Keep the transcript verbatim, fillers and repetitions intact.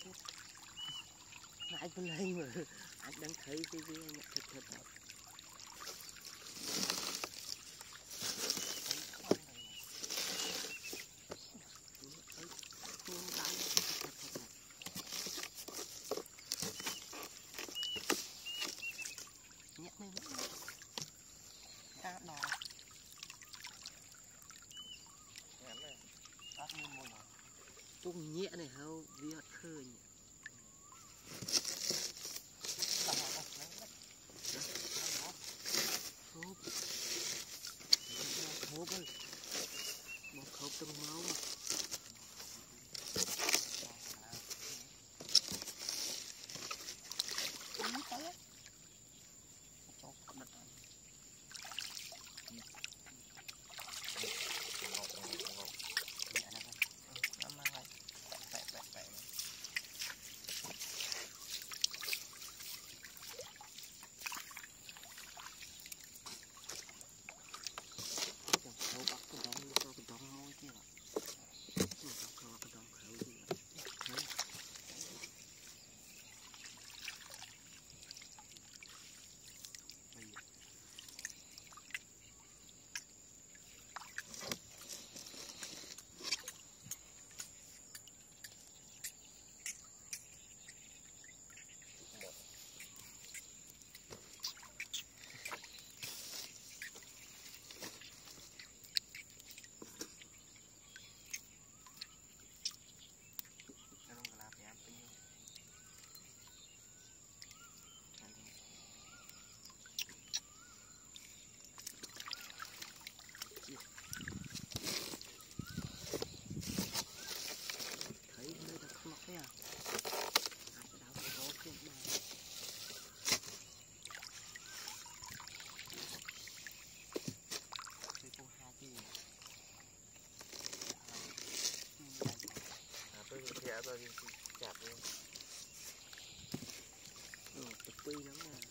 mà anh bên đây mà anh đang thấy cái cái nhận thật thật đó. Nhẹ này cá đò tung nhẹ này hao vì họ khơi nhỉ khốp khốp ơi một khốp từng máu rồi thì chặt luôn. Ừ, quy lắm nè.